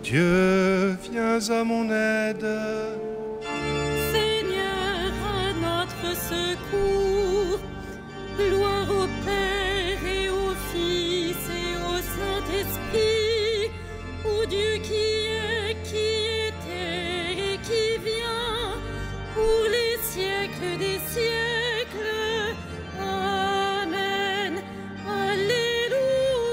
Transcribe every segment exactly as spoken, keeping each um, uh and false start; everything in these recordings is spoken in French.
Dieu, viens à mon aide. Seigneur, à notre secours. Gloire au Père et au Fils et au Saint-Esprit, au Dieu qui est, qui était et qui vient, pour les siècles des siècles. Amen. Alléluia.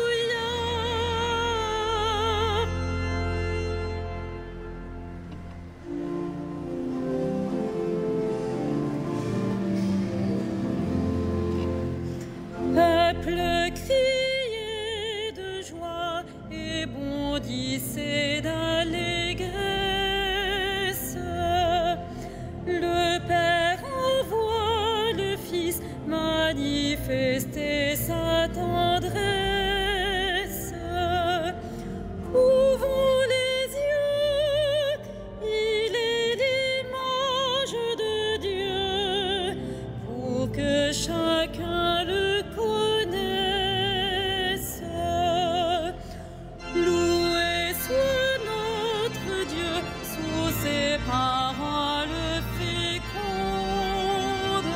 Peuple, criez de joie et bondissez d'allégresse. Le Père envoie le Fils manifester sa tendresse. Ouvrons les yeux, il est l'image de Dieu, pour que chacun le connaisse. Loué soit notre Dieu sous ses paroles fécondes.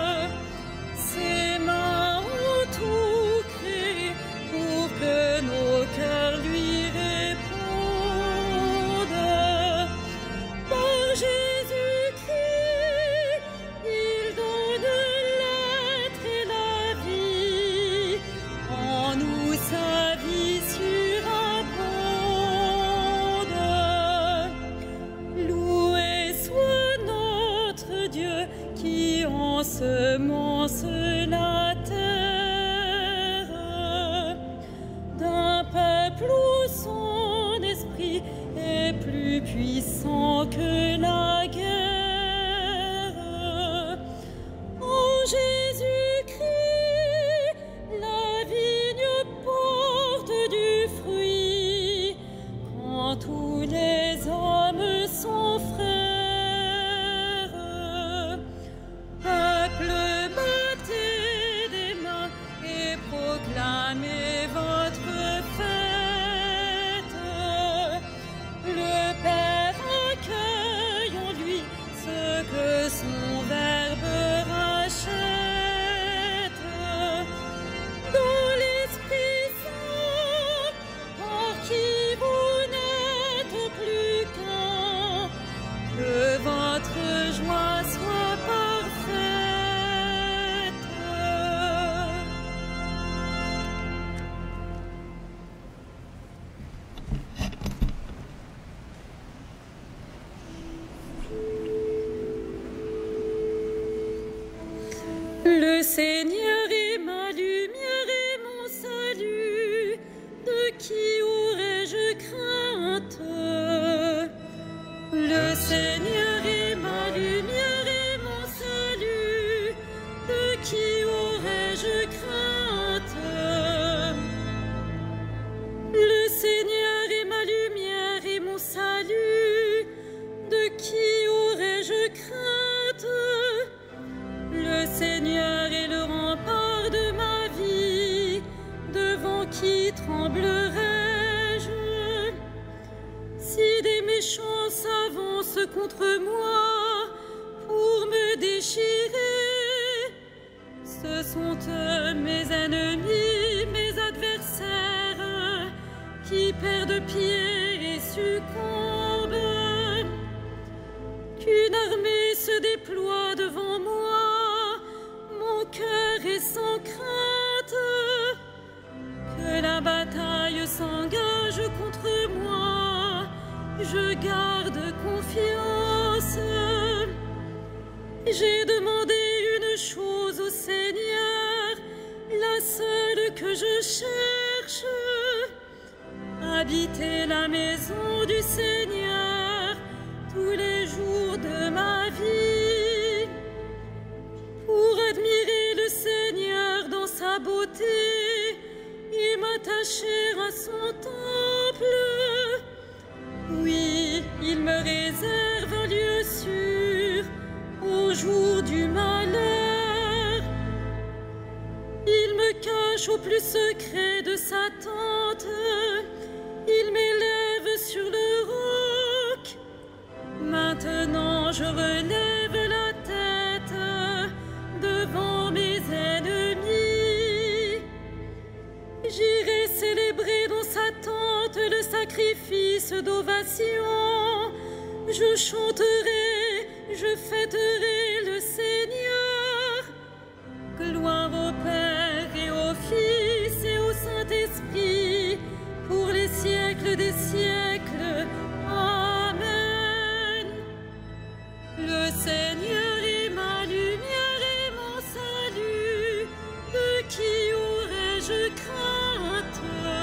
Ses mains ont tout créé pour que nos cœurs lui répondent. Par Jésus-Christ, il donne l'être et la vie. En nous sa vie surabonde. Loué soit notre Dieu qui ensemence la terre d'un peuple où son esprit est plus puissant que la guerre. En Jésus-Christ, la vigne porte du fruit quand tous les hommes sont frères. Peuple, battez des mains et proclamez votre fête. Le Père accueille en lui ce que son Verbe rachète. Dans l'Esprit Saint, par qui vous n'êtes plus qu'un, que votre joie soit parfaite. Le Seigneur est ma lumière et mon salut. De qui aurais-je crainte? Le Seigneur est ma lumière et mon salut. De qui aurais-je crainte? Le Seigneur est ma lumière et mon salut. De qui aurais-je crainte? Le Seigneur est le rempart de ma vie. Devant qui tremblerais-je? Si des méchants s'avancent contre moi pour me déchirer, ce sont eux mes ennemis, mes adversaires, qui perdent pied et succombent. Qu'une armée se déploie devant moi, mon cœur est sans crainte. Que la bataille s'engage contre moi, je garde confiance. J'ai demandé une chose au Seigneur, la seule que je cherche: habiter la maison du Seigneur tous les jours de ma vie, pour admirer le Seigneur dans sa beauté et m'attacher à son temple. Oui, il me réserve un lieu sûr au jour du malheur. Il me cache au plus secret de sa tente, il m'élève sur le Maintenant je relève la tête devant mes ennemis. J'irai célébrer dans sa tente le sacrifice d'ovation. Je chanterai, je fêterai le Seigneur. Gloire au Père et au Fils et au Saint-Esprit, pour les siècles des siècles. Amen. Le Seigneur est ma lumière et mon salut. De qui aurais-je crainte?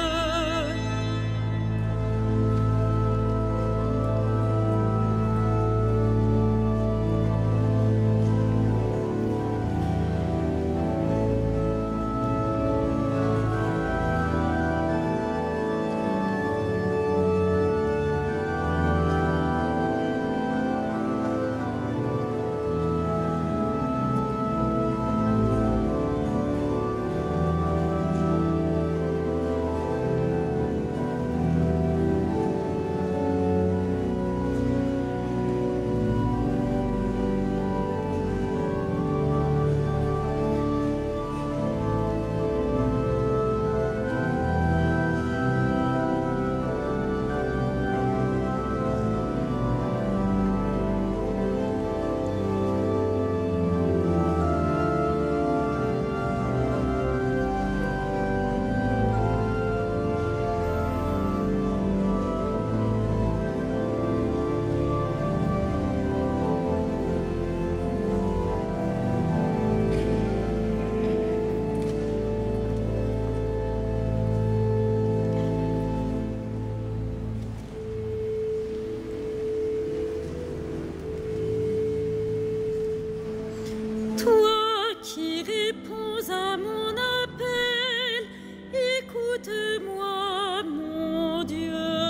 Écoute-moi, mon Dieu.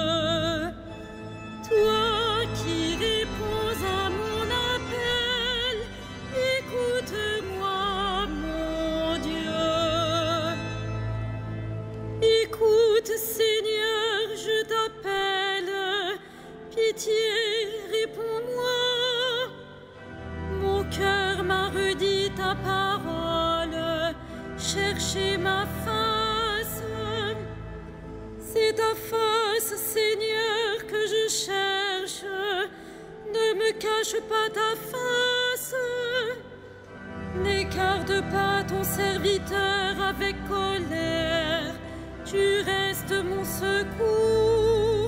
Toi qui réponds à mon appel, écoute-moi, mon Dieu. Écoute, Seigneur, je t'appelle. Pitié, réponds-moi. Mon cœur m'a redit ta parole. Cherchez ma face. C'est ta face, Seigneur, que je cherche. Ne me cache pas ta face. N'écarte pas ton serviteur avec colère. Tu restes mon secours.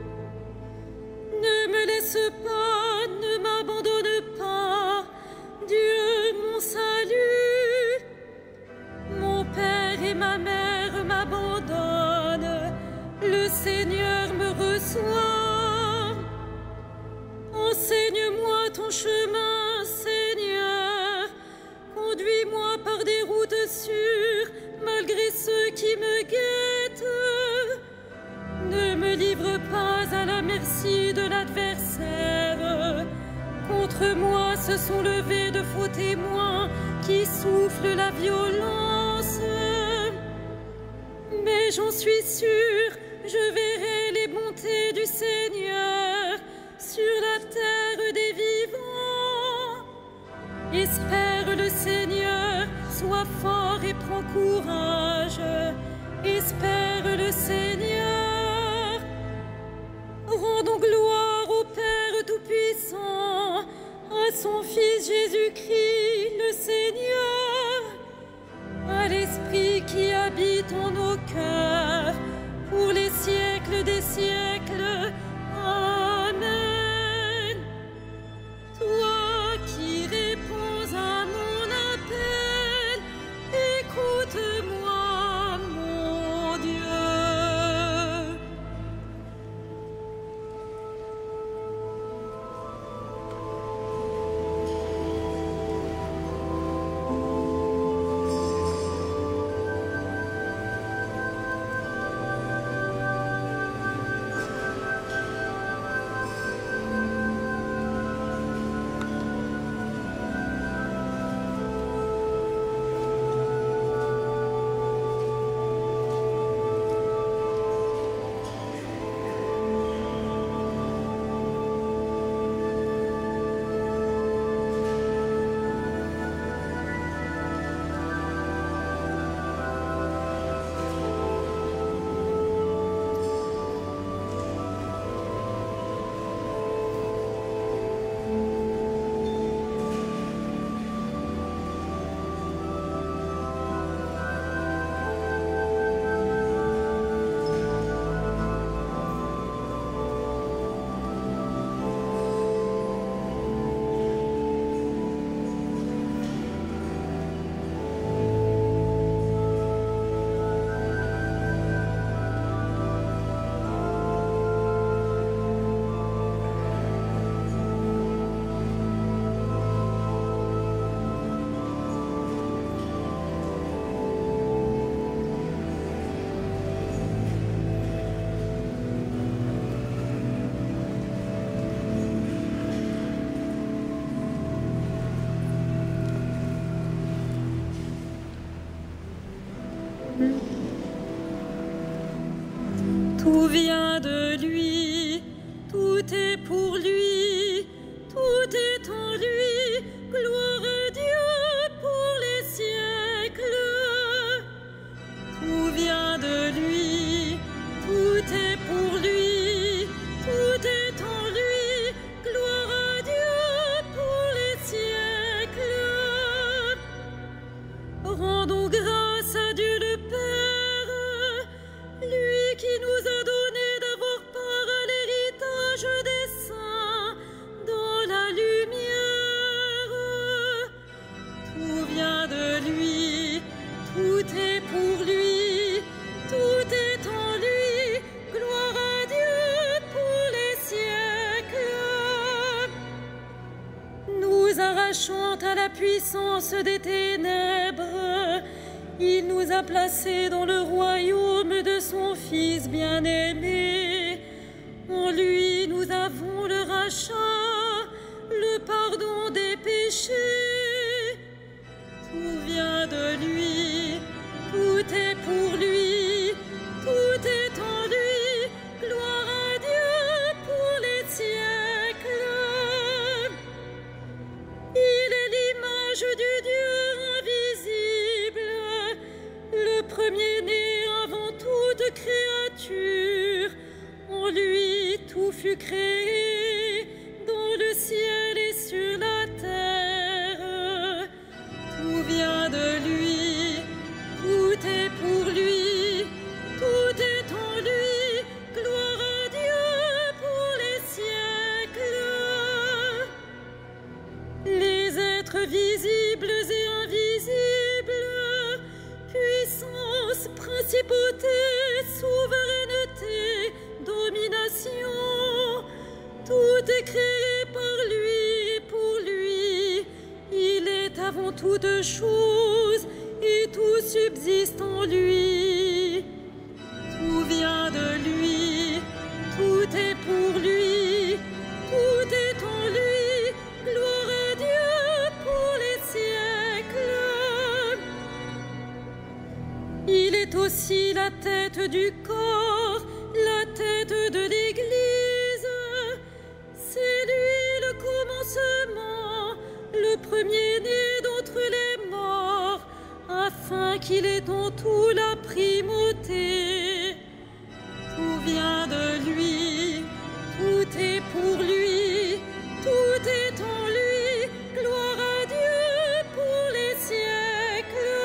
Ne me laisse pas, ne m'abandonne pas. Dieu, mon salut. Mon père et ma mère m'abandonnent. Le Seigneur me reçoit. Enseigne-moi ton chemin, Seigneur. Conduis-moi par des routes sûres, malgré ceux qui me guettent. Ne me livre pas à la merci de l'adversaire. Contre moi se sont levés de faux témoins qui soufflent la violence. Mais j'en suis sûre, je verrai les bontés du Seigneur sur la terre des vivants. Espère le Seigneur, sois fort et prends courage. Espère le Seigneur. Rendons gloire au Père Tout-Puissant, à son Fils Jésus-Christ, le Seigneur, à l'Esprit qui habite en nos cœurs, pour les siècles des siècles. Amen. Toi qui réponds à mon appel, écoute-moi, mon Tout vient de lui, tout est pour lui, tout est en lui. Gloire à Dieu pour les siècles. Tout vient de lui, tout est pour lui, tout est en lui. Gloire à Dieu pour les siècles. Rendons grâce à Dieu le Père, lui qui nous a donné d'avoir part à l'héritage des saints dans la lumière. Tout vient de lui, tout est pour lui, tout est en lui. Gloire à Dieu pour les siècles. Nous arrachant à la puissance des ténèbres, il nous a placés dans le royaume de son Fils bien-aimé. En lui nous avons le rachat, le pardon des péchés. Tout vient de lui, tout est pour lui, tout est en lui. Gloire à Dieu pour les siècles. Il est l'image du Dieu invisible, le premier-né avant toute créature. En lui tout fut créé, dans le ciel et sur la terre. Tout vient de lui, tout est pour lui, tout est en lui. Gloire à Dieu pour les siècles. Les êtres visibles et invisibles, puissance, principauté, souveraineté, domination, tout est créé par lui et pour lui. Il est avant toute chose et tout subsiste en lui. Tout vient de lui, tout est pour lui, tout est en lui. Gloire à Dieu pour les siècles. Il est aussi la tête du corps, la tête de l'Église. C'est lui le commencement, le premier-né d'entre les morts, afin qu'il ait en tout la primauté. Tout vient de lui, tout est pour lui, tout est en lui. Gloire à Dieu pour les siècles.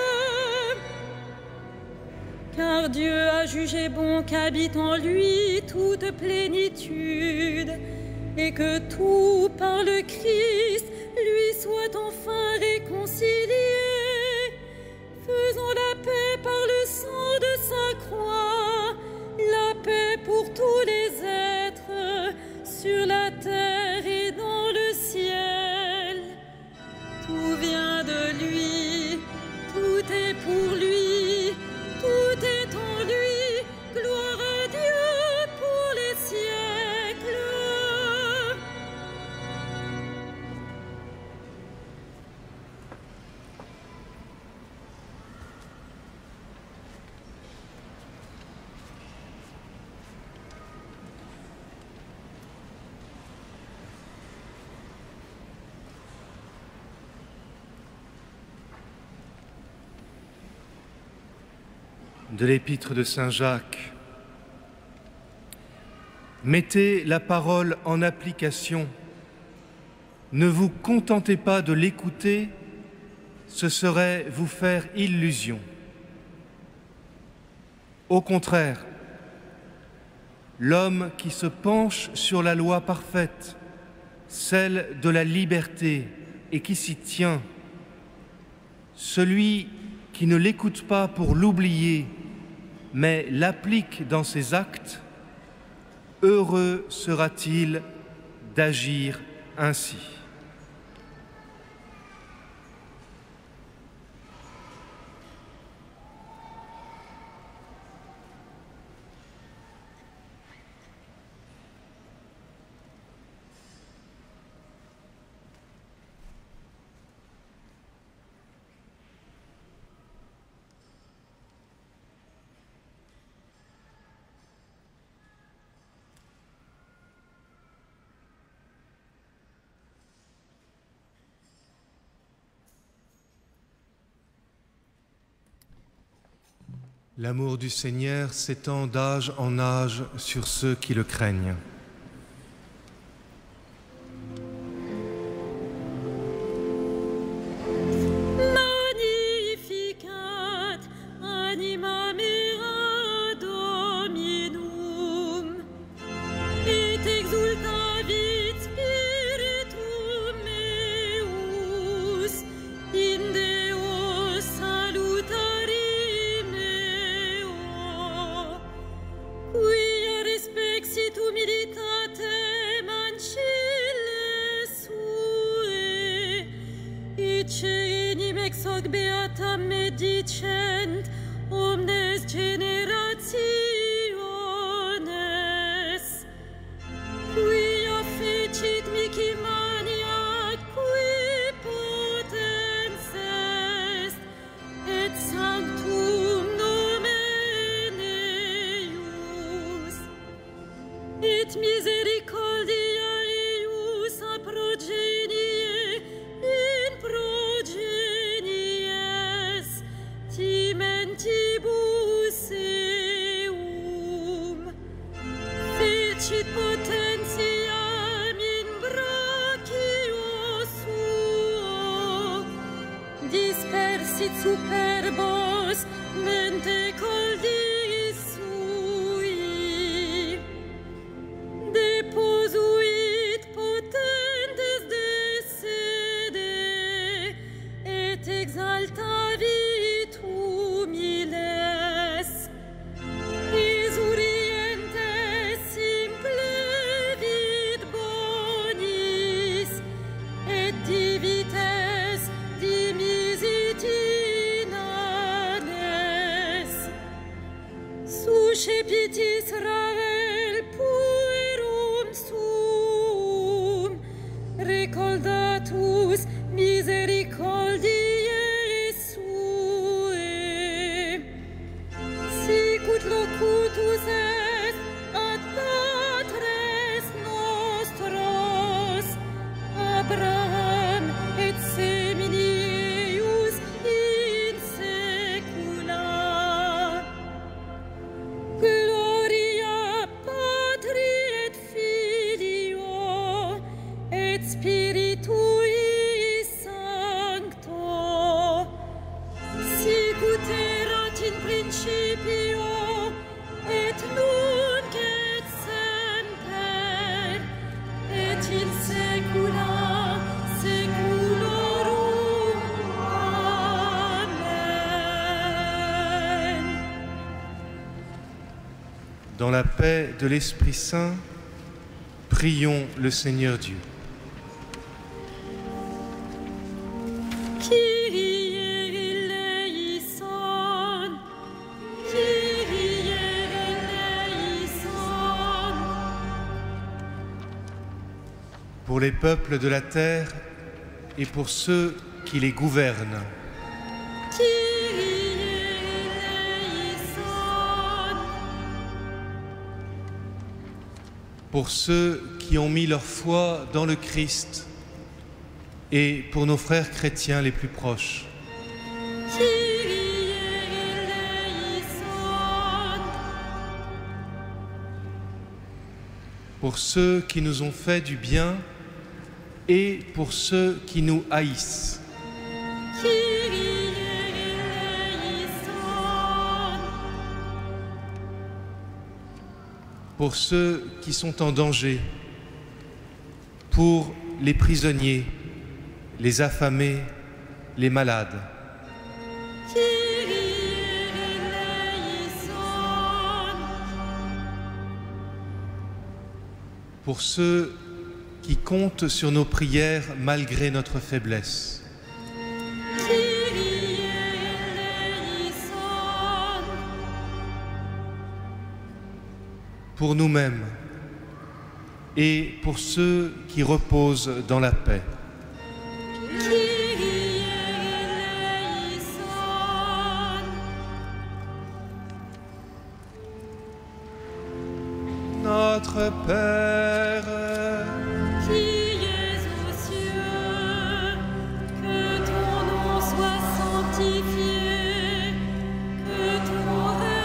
Car Dieu a jugé bon qu'habite en lui toute plénitude, et que tout par le Christ lui soit enfin réconcilié, faisant la paix par le sang de sa croix, la paix pour tous les êtres sur la terre et dans le ciel. Tout vient de lui, tout est pour lui, tout est en lui. Gloire à Dieu pour les siècles. De l'épître de Saint Jacques. Mettez la parole en application. Ne vous contentez pas de l'écouter, ce serait vous faire illusion. Au contraire, l'homme qui se penche sur la loi parfaite, celle de la liberté, et qui s'y tient, celui qui ne l'écoute pas pour l'oublier, mais l'applique dans ses actes, heureux sera-t-il d'agir ainsi. L'amour du Seigneur s'étend d'âge en âge sur ceux qui le craignent. Magnificat anima mea Dominum, et exultavit spiritum meus in Deo salutari meo, quia respexit humilitatem ancille sue, et cenim ex hoc beatam medicent omnes generationes, quia fecit mihi mania, qui potens est, et sanctum nomen eius, et misericordia eius a progenie in progenies timentibus eum, fecit potentiam in brachio suo, dispersit superbos mente coldis sui, deposuit potentes de sede, et exaltavit humiles, exurientes simplevit bonis, et divites dimisit inanes, suscepit Israel puerum suum, recordatus misericordiae sue, sicut locutus est ad patres nostros, Abraham et semini eius in saecula. Gloria Patri et Filio et Spiritui Sancto, sicut erat in principio et nunc et semper et in saecula saeculorum. Amen. Dans la paix de l'Esprit Saint, prions le Seigneur Dieu. Kyrie eleison, Kyrie eleison. Pour les peuples de la terre et pour ceux qui les gouvernent, Kyrie eleison. pour ceux qui ont mis leur foi dans le Christ et pour nos frères chrétiens les plus proches, Kyrie eleison. pour ceux qui nous ont fait du bien et pour ceux qui nous haïssent, Kyrie eleison. pour ceux qui sont en danger, pour les prisonniers, les affamés, les malades, Kyrie eleison. pour ceux qui comptent sur nos prières malgré notre faiblesse, Kyrie eleison. pour nous-mêmes et pour ceux qui reposent dans la paix. Kyrie eleison. Notre Père, Qui es aux cieux, que ton nom soit sanctifié, que ton règne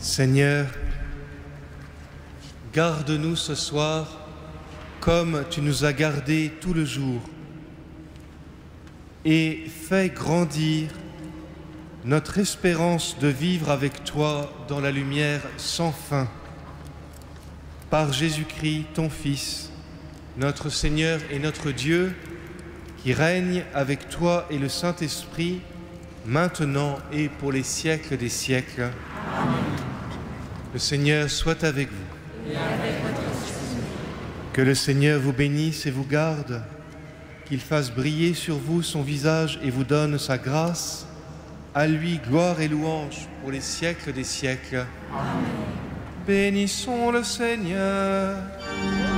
Seigneur, garde-nous ce soir comme tu nous as gardés tout le jour et fais grandir notre espérance de vivre avec toi dans la lumière sans fin. Par Jésus-Christ, ton Fils, notre Seigneur et notre Dieu, qui règne avec toi et le Saint-Esprit, maintenant et pour les siècles des siècles. Amen. Le Seigneur soit avec vous. Et avec votre esprit. Que le Seigneur vous bénisse et vous garde, qu'il fasse briller sur vous son visage et vous donne sa grâce. À lui, gloire et louange pour les siècles des siècles. Amen. Bénissons le Seigneur.